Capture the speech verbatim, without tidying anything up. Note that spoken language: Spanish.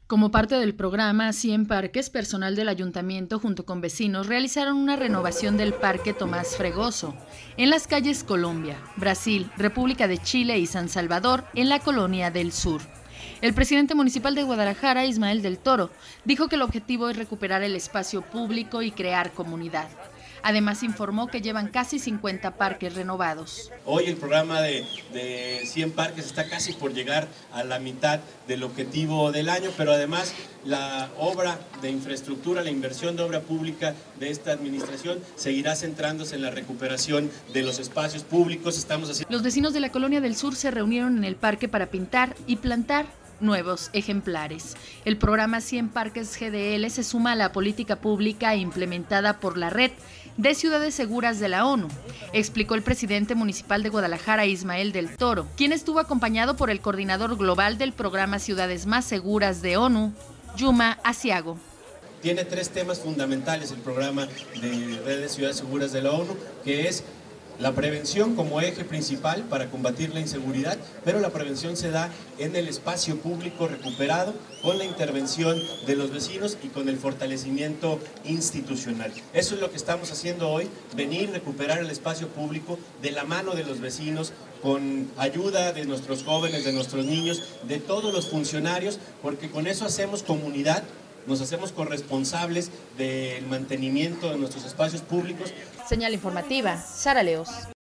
Como parte del programa cien Parques, personal del ayuntamiento junto con vecinos realizaron una renovación del Parque Tomás Fregoso en las calles Colombia, Brasil, República de Chile y San Salvador en la Colonia del Sur. El presidente municipal de Guadalajara, Ismael del Toro, dijo que el objetivo es recuperar el espacio público y crear comunidad. Además informó que llevan casi cincuenta parques renovados. Hoy el programa de, de cien parques está casi por llegar a la mitad del objetivo del año, pero además la obra de infraestructura, la inversión de obra pública de esta administración seguirá centrándose en la recuperación de los espacios públicos. Estamos haciendo... Los vecinos de la Colonia del Sur se reunieron en el parque para pintar y plantar nuevos ejemplares. El programa cien Parques G D L se suma a la política pública implementada por la Red de Ciudades Seguras de la ONU, explicó el presidente municipal de Guadalajara, Ismael del Toro, quien estuvo acompañado por el coordinador global del programa Ciudades Más Seguras de ONU, Yuma Asiago. Tiene tres temas fundamentales el programa de Red de Ciudades Seguras de la ONU, que es la prevención como eje principal para combatir la inseguridad, pero la prevención se da en el espacio público recuperado con la intervención de los vecinos y con el fortalecimiento institucional. Eso es lo que estamos haciendo hoy, venir, recuperar el espacio público de la mano de los vecinos, con ayuda de nuestros jóvenes, de nuestros niños, de todos los funcionarios, porque con eso hacemos comunidad, nos hacemos corresponsables del mantenimiento de nuestros espacios públicos. Señal informativa, Sara Leos.